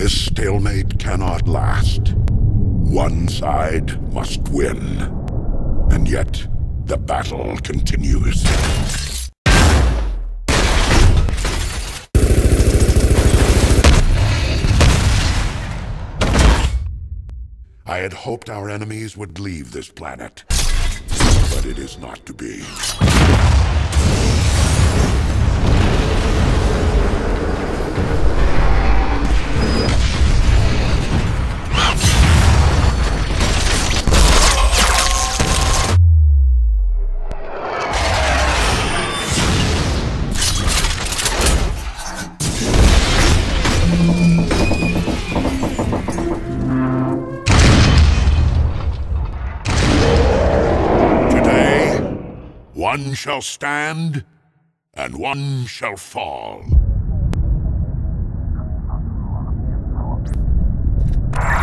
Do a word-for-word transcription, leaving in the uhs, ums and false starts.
This stalemate cannot last. One side must win. And yet, the battle continues. I had hoped our enemies would leave this planet, but it is not to be. One shall stand, and one shall fall.